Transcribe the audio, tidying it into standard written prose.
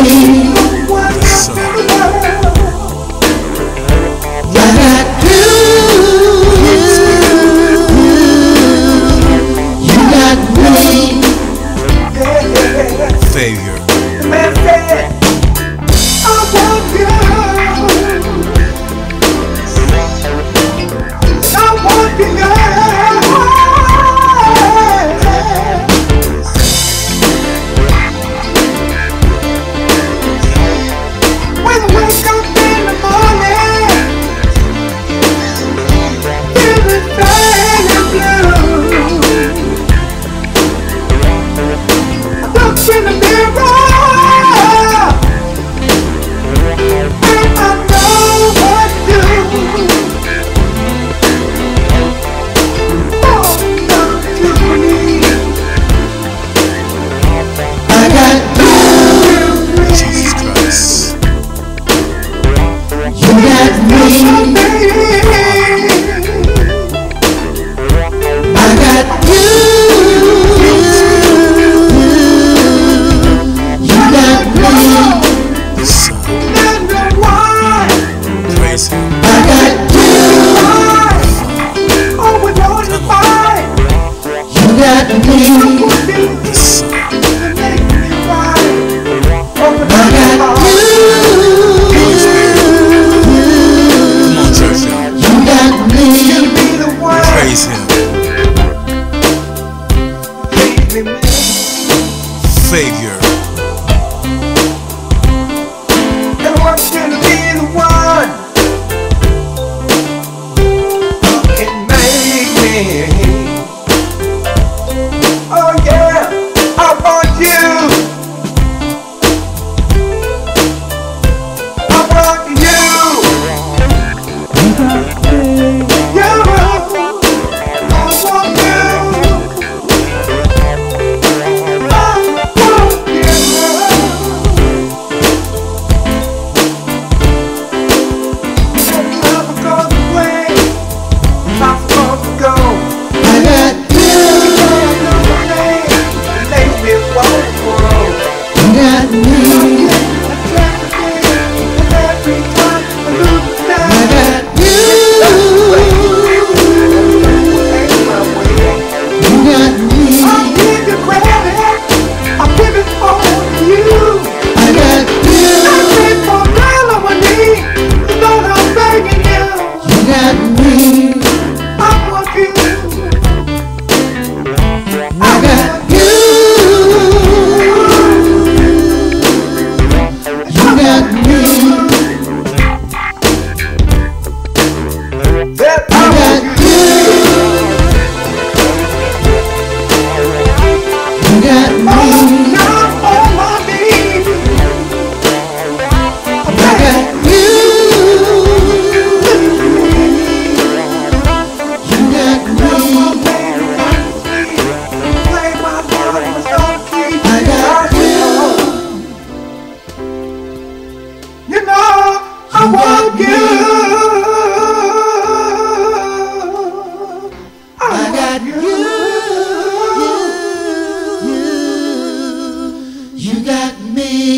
Savior. The man said, I want you. I want you, yeah. When I wake up in the morning, feeling sad and blue, I look in the mirror. Savior. And I want you to be the one who can make me. Oh yeah, I want you. I want you. Yeah, I want you. I want you. I got you. You got me.